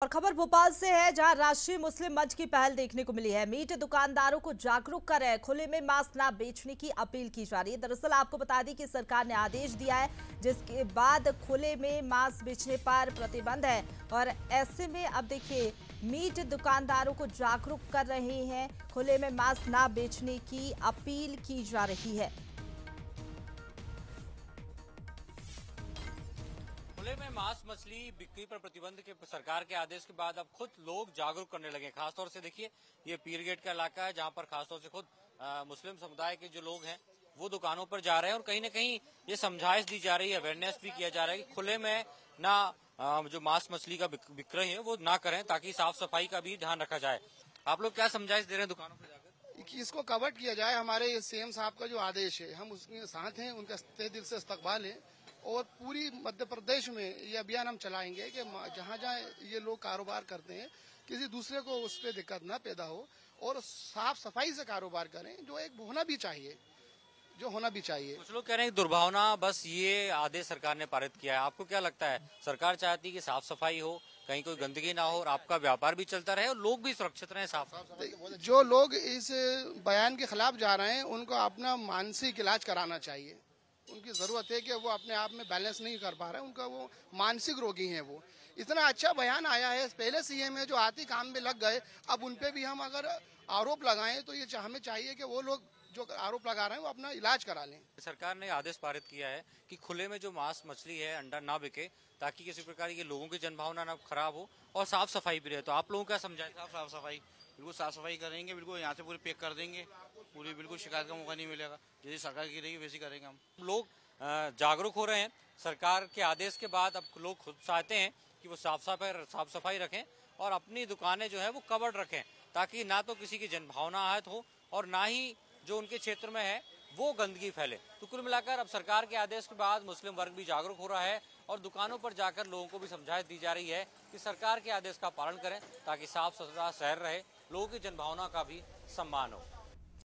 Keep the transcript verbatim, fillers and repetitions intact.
खबर भोपाल से है, जहां राष्ट्रीय मुस्लिम मंच की पहल देखने को मिली है। मीट दुकानदारों को जागरूक कर रहे हैं, खुले में मांस न बेचने की अपील की जा रही है। दरअसल आपको बता दें कि सरकार ने आदेश दिया है, जिसके बाद खुले में मांस बेचने पर प्रतिबंध है। और ऐसे में अब देखिए, मीट दुकानदारों को जागरूक कर रहे हैं, खुले में मांस न बेचने की अपील की जा रही है। खुले में मांस मछली बिक्री पर प्रतिबंध के सरकार के आदेश के बाद अब खुद लोग जागरूक करने लगे। खासतौर से देखिए, ये पीर गेट का इलाका है, जहां पर खासतौर से खुद आ, मुस्लिम समुदाय के जो लोग हैं वो दुकानों पर जा रहे हैं और कहीं ना कहीं ये समझाइश दी जा रही है, अवेयरनेस भी किया जा रहा है कि खुले में ना आ, जो मांस मछली का विक्रय है वो ना करें, ताकि साफ सफाई का भी ध्यान रखा जाए। आप लोग क्या समझाइश दे रहे हैं दुकानों पर जाकर? कि इसको कवर किया जाए। हमारे सीएम साहब का जो आदेश है, हम उसके साथ हैं, उनका तहे दिल से इस्तकबाल है और पूरी मध्य प्रदेश में ये अभियान हम चलाएंगे कि जहाँ जहाँ ये लोग कारोबार करते हैं किसी दूसरे को उस पर दिक्कत न पैदा हो और साफ सफाई से कारोबार करें, जो एक होना भी चाहिए, जो होना भी चाहिए। कुछ लोग कह रहे हैं दुर्भावना बस ये आदेश सरकार ने पारित किया है। आपको क्या लगता है, सरकार चाहती है कि साफ सफाई हो, कहीं कोई गंदगी ना हो और आपका व्यापार भी चलता रहे और लोग भी सुरक्षित रहें? साफ जो लोग इस बयान के खिलाफ जा रहे हैं उनको अपना मानसिक इलाज कराना चाहिए। उनकी जरूरत है कि वो अपने आप में बैलेंस नहीं कर पा रहे, उनका वो मानसिक रोगी हैं। वो इतना अच्छा बयान आया है, पहले सीएम है जो आती काम में लग गए, अब उनपे भी हम अगर आरोप लगाएं तो ये हमें चाहिए कि वो लोग जो आरोप लगा रहे हैं वो अपना इलाज करा लें। सरकार ने आदेश पारित किया है कि खुले में जो मांस मछली है, अंडा ना बिके, ताकि किसी प्रकार की लोगों की जनभावना ना खराब हो और साफ सफाई भी रहे। तो आप लोगों का समझाएं? साफ साफ सफाई बिल्कुल साफ सफाई करेंगे, बिल्कुल यहाँ से पूरी पैक कर देंगे, पूरी बिल्कुल शिकायत का मौका नहीं मिलेगा। जैसी सरकार की रहेगी वैसी करेंगे हम। लोग जागरूक हो रहे हैं सरकार के आदेश के बाद। अब लोग खुद चाहते हैं कि वो साफ सफाई साफ सफाई रखें और अपनी दुकानें जो है वो कवर्ड रखें, ताकि ना तो किसी की जनभावना आहत हो और ना ही जो उनके क्षेत्र में है वो गंदगी फैले। तो कुल मिलाकर अब सरकार के आदेश के बाद मुस्लिम वर्ग भी जागरूक हो रहा है और दुकानों पर जाकर लोगों को भी समझाइश दी जा रही है कि सरकार के आदेश का पालन करें, ताकि साफ सुथरा शहर रहे, लोगों की जनभावना का भी सम्मान हो।